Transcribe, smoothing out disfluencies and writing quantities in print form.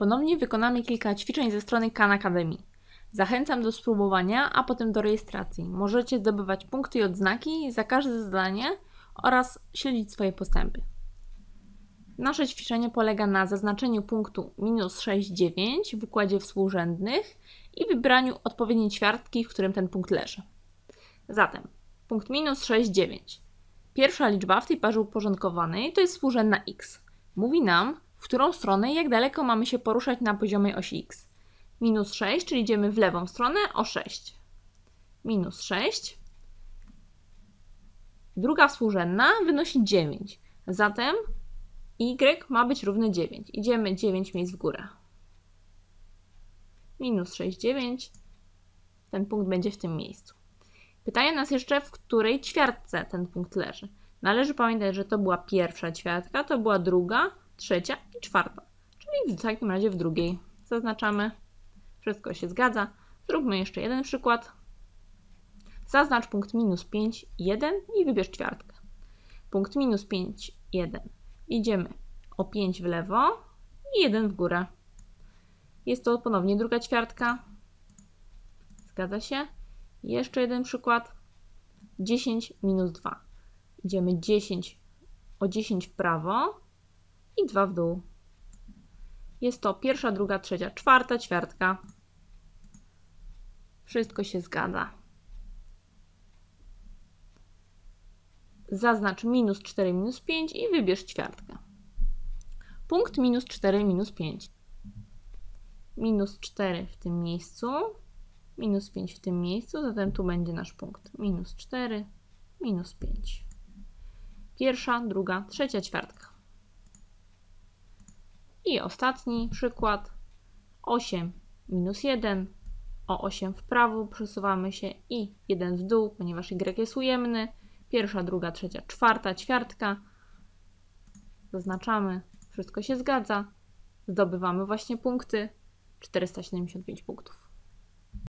Ponownie wykonamy kilka ćwiczeń ze strony Khan Academy. Zachęcam do spróbowania, a potem do rejestracji. Możecie zdobywać punkty i odznaki za każde zadanie oraz śledzić swoje postępy. Nasze ćwiczenie polega na zaznaczeniu punktu -6, 9 w układzie współrzędnych i wybraniu odpowiedniej ćwiartki, w którym ten punkt leży. Zatem punkt -6, 9. Pierwsza liczba w tej parze uporządkowanej to jest współrzędna x. Mówi nam, w którą stronę i jak daleko mamy się poruszać na poziomie osi x. -6, czyli idziemy w lewą stronę o 6. -6. Druga współrzędna wynosi 9. Zatem y ma być równy 9. Idziemy 9 miejsc w górę. -6, 9. Ten punkt będzie w tym miejscu. Pytają nas jeszcze, w której ćwiartce ten punkt leży. Należy pamiętać, że to była pierwsza ćwiartka, to była druga, trzecia i czwarta. Czyli w takim razie w drugiej. Zaznaczamy. Wszystko się zgadza. Zróbmy jeszcze jeden przykład. Zaznacz punkt -5, 1 i wybierz ćwiartkę. Punkt -5, 1. Idziemy o 5 w lewo i 1 w górę. Jest to ponownie druga ćwiartka. Zgadza się. Jeszcze jeden przykład. 10 -2. Idziemy o 10 w prawo i 2 w dół. Jest to pierwsza, druga, trzecia, czwarta ćwiartka. Wszystko się zgadza. Zaznacz -4, -5 i wybierz ćwiartkę. Punkt -4, -5. -4 w tym miejscu, -5 w tym miejscu, zatem tu będzie nasz punkt. -4, -5. Pierwsza, druga, trzecia ćwiartka. I ostatni przykład. 8 -1. O 8 w prawo przesuwamy się i 1 w dół, ponieważ y jest ujemny. Pierwsza, druga, trzecia, czwarta ćwiartka. Zaznaczamy. Wszystko się zgadza. Zdobywamy właśnie punkty. 475 punktów.